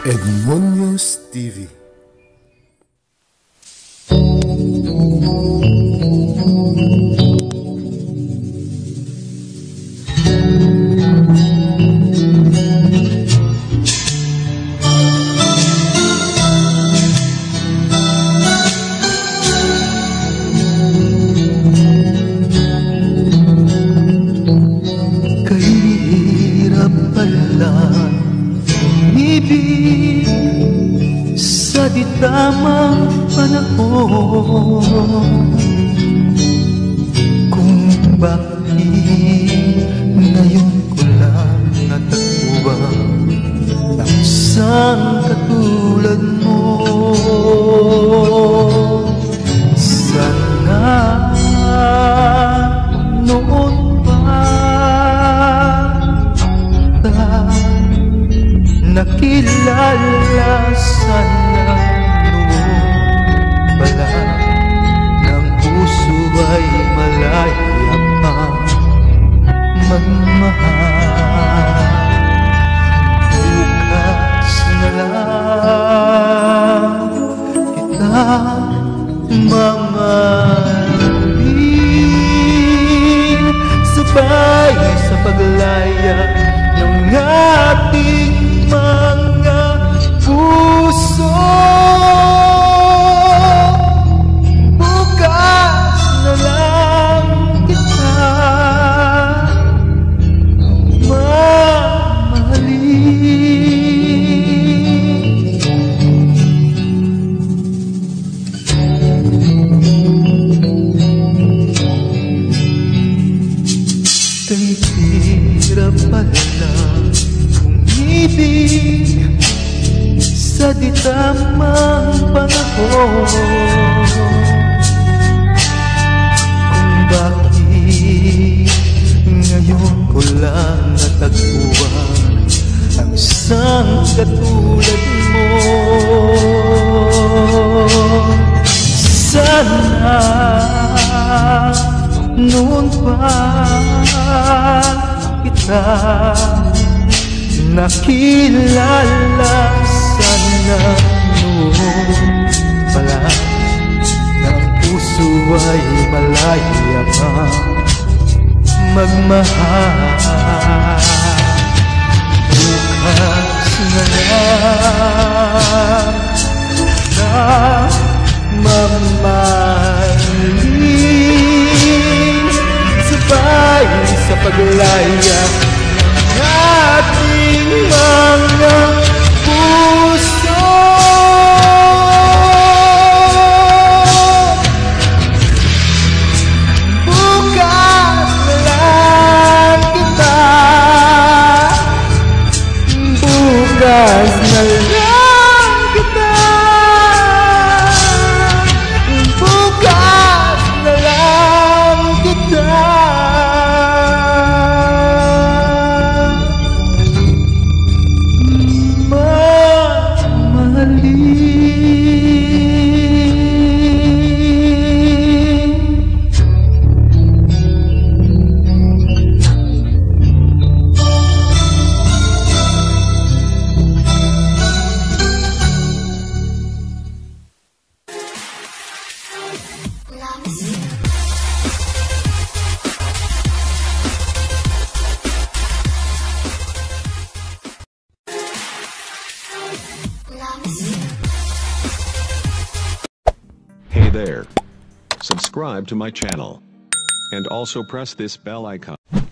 Edmonios TV. Kahirap pala umibig sa di tamang panahon, kung bakit ngayon ko lang natagpuan ang isang katulad mo. Sana noon nakilala, sana noon pala ng puso ay malaya pa magmahal. Bukas na lang kita mamahalin, sabay sa paglaya ng ating mga puso. Bukas na lang kita mamahalin. Kahirap pala umibig sa di tamang panahon, kung bakit ngayon ko lang natagpuan ang isang katulad mo. Sana noon pa kita nakilala, sana noon pala ng puso ay malaya pa magmahal. Bukas na lang na mamahalin, sabay sa paglaya ating mga puso. Bukas na lang kita, bukas na lang kita, bukas na lang kita. Hey there. Subscribe to my channel. And also press this bell icon.